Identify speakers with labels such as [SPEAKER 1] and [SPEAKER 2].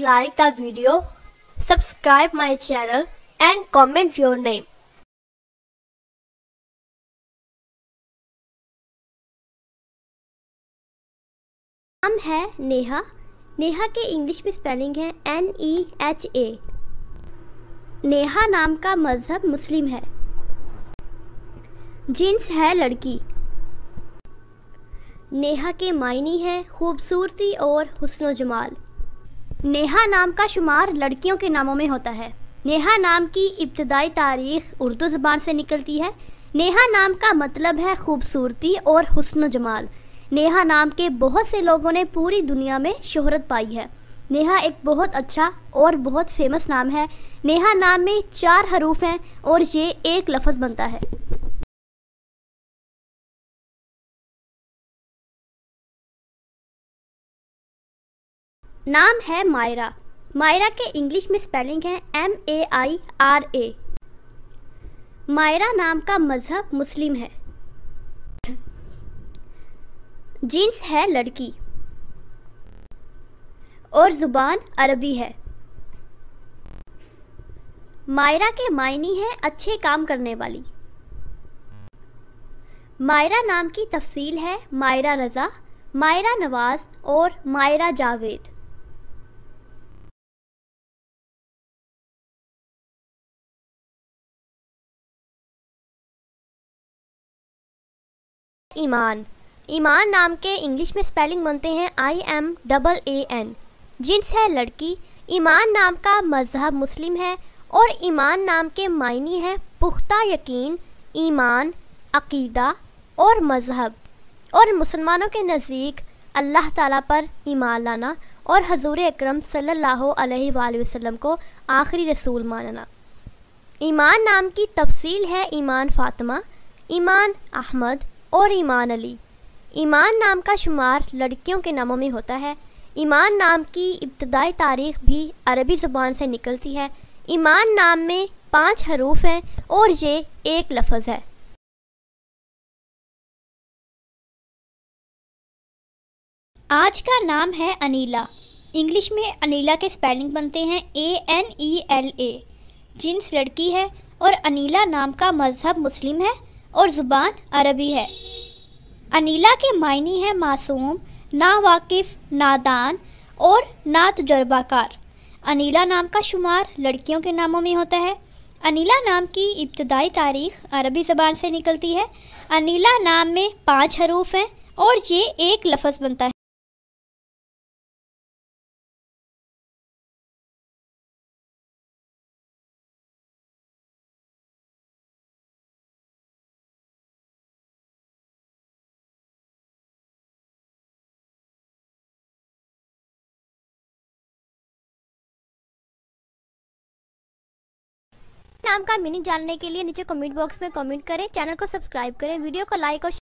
[SPEAKER 1] like the video, subscribe my channel and comment your name.
[SPEAKER 2] नाम है नेहा। नेहा के English में स्पेलिंग है NEHA। नेहा नाम का मज़हब मुस्लिम है। जिन्स है लड़की। नेहा के मायने हैं खूबसूरती और हुस्न जमाल। नेहा नाम का शुमार लड़कियों के नामों में होता है। नेहा नाम की इब्तदाई तारीख़ उर्दू ज़बान से निकलती है। नेहा नाम का मतलब है खूबसूरती और हुस्न जमाल। नेहा नाम के बहुत से लोगों ने पूरी दुनिया में शोहरत पाई है। नेहा एक बहुत अच्छा और बहुत फेमस नाम है। नेहा नाम में 4 हरूफ हैं और ये एक लफ्ज़ बनता है। नाम है मायरा। मायरा के इंग्लिश में स्पेलिंग है MAIRA। मायरा नाम का मज़हब मुस्लिम है। जिन्स है लड़की और ज़ुबान अरबी है। मायरा के मायने हैं अच्छे काम करने वाली। मायरा नाम की तफसील है मायरा रज़ा, मायरा नवाज़ और मायरा जावेद। ईमान। ईमान नाम के इंग्लिश में स्पेलिंग बनते हैं IMAAN। जिन्स है लड़की। ईमान नाम का मज़हब मुस्लिम है और ईमान नाम के मायने हैं पुख्ता यकीन, ईमान, अकीदा और मज़हब, और मुसलमानों के नज़दीक अल्लाह ताला पर ईमान लाना और हज़ूर अकरम सल्लल्लाहु अलैहि वसल्लम को आखिरी रसूल मानना। ईमान नाम की तफसील है ईमान फ़ातिमा, ईमान अहमद और ईमान अली। ईमान नाम का शुमार लड़कियों के नामों में होता है। ईमान नाम की इब्तदाई तारीख़ भी अरबी ज़ुबान से निकलती है। ईमान नाम में 5 हरूफ हैं और ये एक लफ्ज़ है। आज का नाम है अनीला। इंग्लिश में अनीला के स्पेलिंग बनते हैं ANELA। जिन्स लड़की है और अनीला नाम का मज़हब मुस्लिम है और ज़ुबान अरबी है। अनीला के मायने हैं मासूम, नावाकिफ़, नादान और ना तजुर्बाकार। अनीला नाम का शुमार लड़कियों के नामों में होता है। अनीला नाम की इब्तदाई तारीख़ अरबी ज़बान से निकलती है। अनीला नाम में 5 हरूफ हैं और ये एक लफ्ज़ बनता है। नाम का मीनिंग जानने के लिए नीचे कमेंट बॉक्स में कमेंट करें। चैनल को सब्सक्राइब करें, वीडियो को लाइक और